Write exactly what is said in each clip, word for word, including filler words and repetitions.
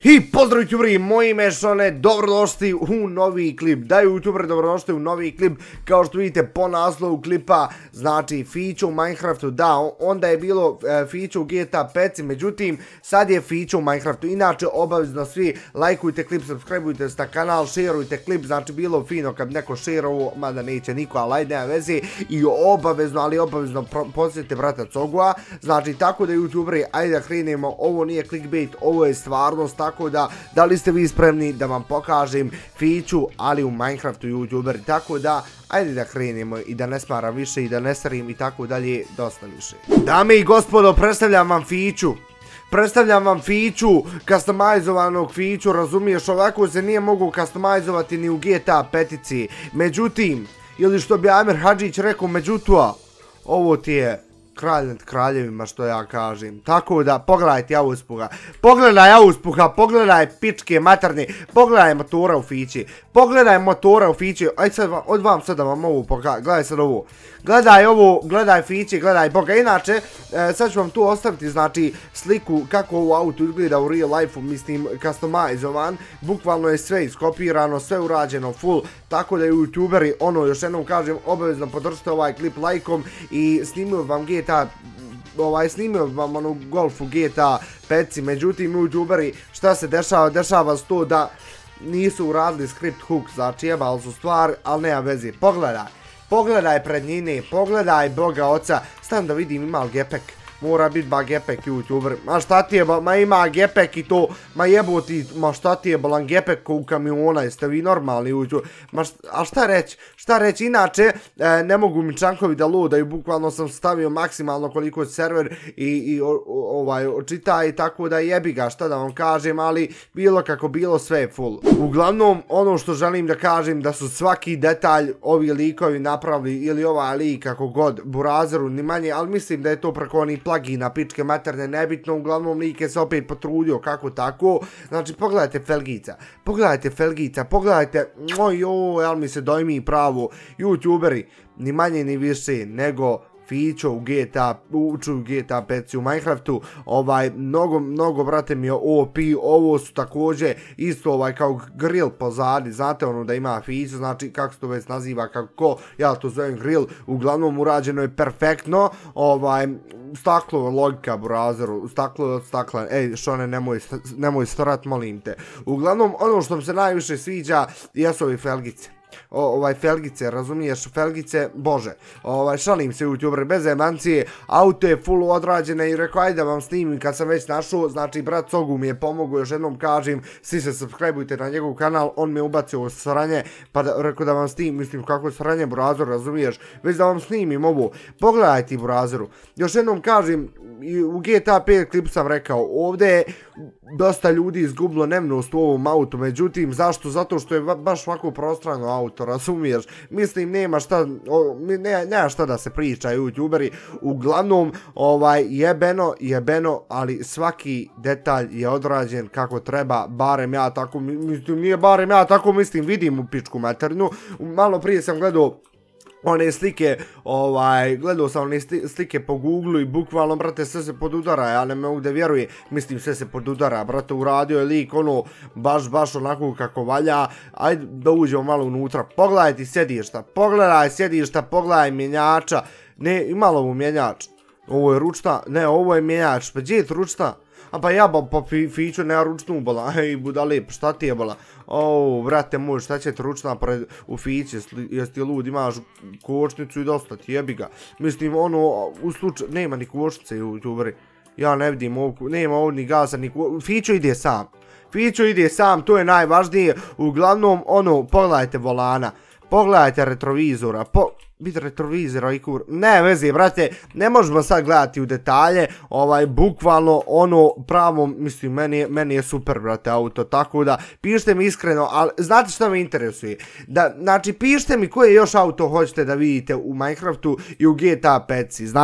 I pozdrav youtuberi, moje ime je Šone, dobrodošli u novi klip. Da, youtuberi, dobrodošli u novi klip. Kao što vidite po naslovu klipa, znači feature u Minecraftu. Da, onda je bilo e, feature u G T A pet, međutim sad je feature u Minecraftu. Inače, obavezno svi lajkujte klip, subscribeujte se na kanal, šerujte klip. Znači bilo fino kad neko šerovo, mada neće niko, ali ajde nema veze. I obavezno, ali obavezno posjetite brata Cogua. Znači tako da youtuberi, ajde da krenemo. Ovo nije clickbait, ovo je stvarnost. Tako da, da li ste vi spremni da vam pokažem feature, ali u Minecraftu youtuberi, tako da, ajde da krenemo i da ne smaram više i da ne starim i tako dalje, dosta više. Dame i gospodo, predstavljam vam feature. Predstavljam vam feature, customizovanog feature, razumiješ, ovako se nije mogu customizovati ni u G T A petici. Međutim, ili što bi Amir Hadžić rekao, međutim, ovo ti je kralj nad kraljevima, što ja kažem. Tako da, pogledajte auspuha. Pogledaj auspuha, pogledaj pičke materni, pogledaj motora u fići. Pogledaj motora u fići. Ajde sad, od vam sad da vam ovu pokažem. Gledaj sad ovo. Gledaj ovo, gledaj fići, gledaj boga. Inače, e, sad ću vam tu ostaviti, znači, sliku kako ovo auto izgleda u real life-u, mislim, customizovan. Bukvalno je sve iskopirano, sve urađeno, full. Tako da youtuberi, ono, još jednom kažem, obavezno podržite ovaj klip lajkom i snimio vam G T A, ovaj, snimio vam onu golf u G T A petci, međutim, youtuberi, šta se dešava? Dešava se to da nisu uradili script hook, znači jebali su stvar, ali nema veze. Pogledaj, pogledaj prednjine, pogledaj boga oca, stavim da vidim ima li gepek. Mora biti ba gepek youtuber, ma šta ti je, ma ima gepek i to, ma jebo ti, ma šta ti je balan gepek ko u kamiona, jeste vi normalni youtuber, ma šta, a šta reći, šta reći, inače, e, ne mogu mi čankovi da lodaju, bukvalno sam stavio maksimalno koliko je server i, i o, o, ovaj, očita i tako da jebi ga, šta da vam kažem, ali bilo kako bilo, sve je full. Uglavnom, ono što želim da kažem, da su svaki detalj ovi likovi napravili, ili ovaj lik kako god, Burazeru, ni manje, ali mislim da je to preko onih plugina, pičke materne, nebitno, uglavnom lik je se opet potrudio, kako tako. Znači, pogledajte Felgica, pogledajte Felgica, pogledajte, ojoj, ali mi se dojmi pravo, youtuberi, ni manje ni više, nego feature u G T A, uču u G T A pet u Minecraftu, ovaj, mnogo, mnogo, brate mi je O P, ovo su također isto, ovaj, kao grill pozadi, znate ono da ima feature, znači, kako se to već naziva, kako, ja to zovem grill, uglavnom urađeno je perfektno, ovaj, staklo logika Burazeru, staklo od stakla, ej, Šone, nemoj, nemoj strat, molim te. Uglavnom, ono što mi se najviše sviđa jesu ovi Felgice. O, ovaj Felgice, razumiješ, Felgice, bože, ovaj, šalim se youtuber, bez emancije, auto je full odrađene i rekao, ajde da vam snimim kad sam već našao, znači, brat Cogu mi je pomogao, još jednom kažem, svi se subscribeujte na njegov kanal, on mi je ubacio u sranje, pa da, rekao da vam snimim, mislim, kako je sranje Burazeru, razumiješ, već da vam snimim ovo, pogledaj ti Burazeru, još jednom kažem, u G T A pet klipu sam rekao, ovdje je dosta ljudi izgubilo nevinost u ovom autu, međutim, zašto? Zato što je baš ovako prostrano auto, razumiješ? Mislim, nema šta, o, ne, nema šta da se priča, youtuberi, uglavnom, ovaj, jebeno, jebeno, ali svaki detalj je odrađen kako treba, barem ja tako, mislim, nije barem ja tako mislim, vidim u pičku maternu, malo prije sam gledao one slike, ovaj, gledao sam one slike po Google-u i bukvalno, brate, sve se podudara, ja ne mogu da vjerujem, mislim, sve se podudara, brate, uradio je lik, ono, baš, baš onako kako valja, ajde da uđemo malo unutra, pogledaj ti sjedišta, pogledaj sjedišta, pogledaj mjenjača, ne, imalo ovo mjenjač, ovo je ručna, ne, ovo je mjenjač, pa gdje je ručna? A pa ja ba, pa feature nema ručnu bola, ej budale, pa šta ti je bola? O, brate moj, šta će ti ručna pred u fići, jesi ti lud, imaš kočnicu i dosta ti jebi ga. Mislim, ono, u slučaju, nema ni kočnice, youtuberi, ja ne vidim ovdje, nema ovdje ni gasa, ni kočnice, feature ide sam, feature ide sam, to je najvažnije, uglavnom, ono, pogledajte volana, pogledajte retrovizora, po... biti retrovizora i kur... Ne, vezi, brate, ne možemo sad gledati u detalje, ovaj, bukvalno, ono, pravo, mislim, meni, meni je super, brate, auto, tako da, pišite mi iskreno, ali, znate što me interesuje? Da, znači, pišite mi koje još auto hoćete da vidite u Minecraftu i u G T A petci, znači,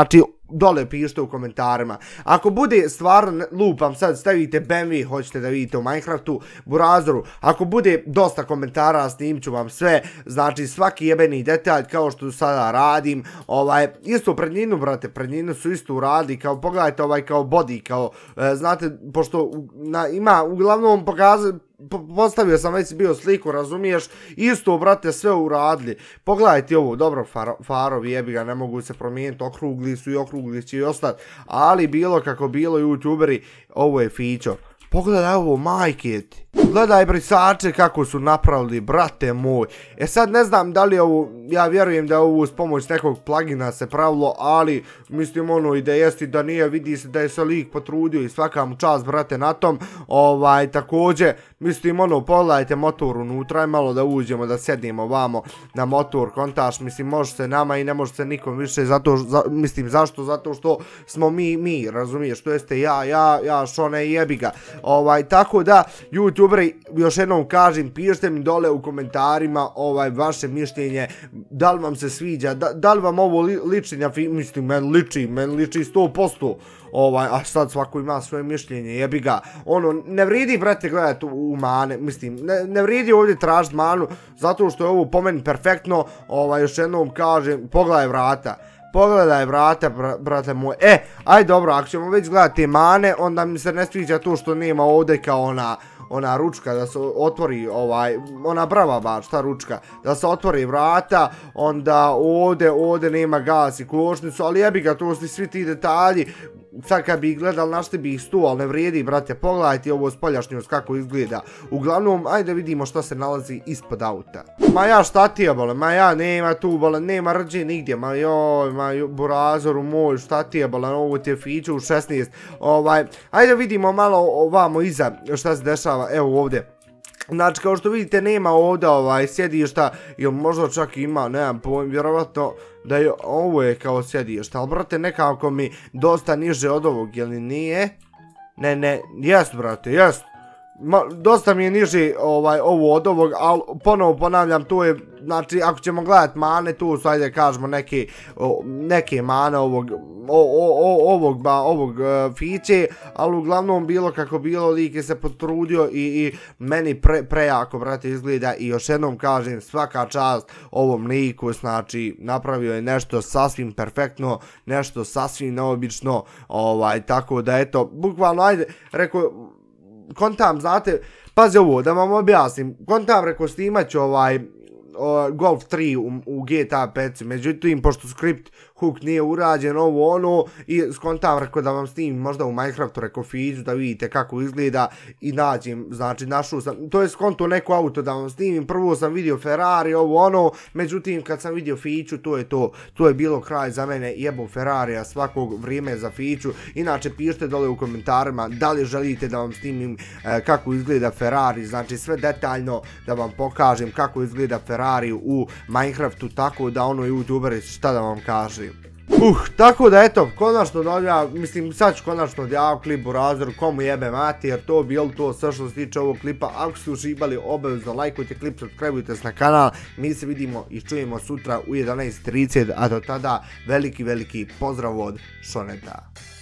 dole pišite u komentarima. Ako bude stvarno, lupam sad, stavite B M W, hoćete da vidite u Minecraftu, Burazeru, ako bude dosta komentara, snimit ću vam sve, znači svaki jebeni detalj kao što sada radim, ovaj, isto prednjinu, brate, prednjinu su isto uradili, kao pogledajte ovaj kao body, kao, e, znate, pošto na, ima, uglavnom pokazati, postavio sam već bio sliku, razumiješ, isto, brate, sve uradili. Pogledajte ovo, dobro, faro, farovi jebi ga, ne mogu se promijeniti, okrugli su i okrugli će i ostati, ali bilo kako bilo, youtuberi, ovo je feature. Pogledaj ovo, majke ti. Gledaj brisače kako su napravili, brate moj. E sad ne znam da li je ovo, ja vjerujem da je ovo uz pomoć nekog plugina se pravilo, ali mislim ono i da jesti da nije, vidi se da je se lik potrudio i svaka mu čast, brate, na tom. Ovaj, također, mislim ono, pogledajte motor unutra, malo da uđemo, da sednemo vamo na motor, kontaš, mislim može se nama i ne može se nikom više, zato, za, mislim zašto, zato što smo mi, mi, razumiješ, to jeste ja, ja, ja, šone i jebi ga. Ovaj, tako da, youtuberi, još jednom kažem, pišite mi dole u komentarima ovaj vaše mišljenje, da li vam se sviđa, da, da li vam ovo li, ličenja, mislim, meni liči, meni liči sto posto, ovaj, a sad svako ima svoje mišljenje, jebi ga, ono, ne vridi, brate, gledajte u mane, mislim, ne, ne vridi ovdje tražiti manu, zato što je ovo po meni perfektno, ovaj, još jednom kažem, pogledaj vrata. Pogledaj vrata, brate moj. E, aj dobro, ako ćemo već gledati te mane, onda mi se ne sviđa to što nema ovdje kao ona, ona ručka, da se otvori, ovaj, ona brava baš, ta ručka, da se otvori vrata, onda ovdje, ovdje nema gas i košnicu, ali jebi ga, to su svi ti detalji, sad kad bi gledali našli bi ih stu, ali ne vrijedi, brate, pogledajte ovo spoljašnjost kako izgleda. Uglavnom, ajde vidimo što se nalazi ispod auta. Ma ja šta ti je, bole, ma ja nema tu, bole, nema rđe nigdje, ma joj, ma joj, Burazeru moj, šta ti je, bole, ovo ti je feature u šesnaest, ovaj, ajde vidimo malo ovamo iza šta se dešava, evo ovdje. Znači, kao što vidite, nema ovdje ovaj sjedišta, ili možda čak ima, nemam pojem, vjerovatno da je ovo je kao sjedišta, ali brate, nekako mi dosta niže od ovog, jel nije? Ne, ne, jest, brate, jest. Ma, dosta mi je niži ovaj, ovo od ovog, ali ponovo ponavljam, to je, znači, ako ćemo gledat mane, tu su, ajde kažemo, neke, o, neke mane ovog, o, o, o, ovog, ba, ovog uh, fiće, ali uglavnom bilo kako bilo, lik je se potrudio i, i meni pre, prejako, brate, izgleda i još jednom kažem, svaka čast ovom liku, znači, napravio je nešto sasvim perfektno, nešto sasvim neobično, ovaj, tako da, eto, bukvalno, ajde, rekao, kontam, znate, pazi ovo, da vam objasnim, kontam reko snimat ću ovaj o, Golf tri u, u G T A pet, međutim, pošto script hook nije urađen, ovo ono, i skontam reko da vam snimim možda u Minecraftu, reko fizu, da vidite kako izgleda i nađem, znači, našao sam, to je skonto neko auto da vam snimim, prvo sam vidio Ferrari, ovo ono, međutim, kad sam vidio fiću, to je to, to je bilo kraj za mene, jebo Ferrarija svakog vrijeme za fiću, inače, pišite dole u komentarima da li želite da vam snimim e, kako izgleda Ferrari, znači, sve detaljno da vam pokažem kako izgleda Ferrari u Minecraftu, tako da ono, youtuberi, šta da vam kažem. Uh, tako da eto, konačno odjavlja, mislim sad ću konačno odjavljati klip Burazeru, komu jebe mati, jer to bilo to sve što se tiče ovog klipa. Ako ste uživali, obavezno lajkujte klip, subscribeujte se na kanal, mi se vidimo i čujemo sutra u jedanaest trideset, a do tada veliki veliki pozdrav od Šoneta.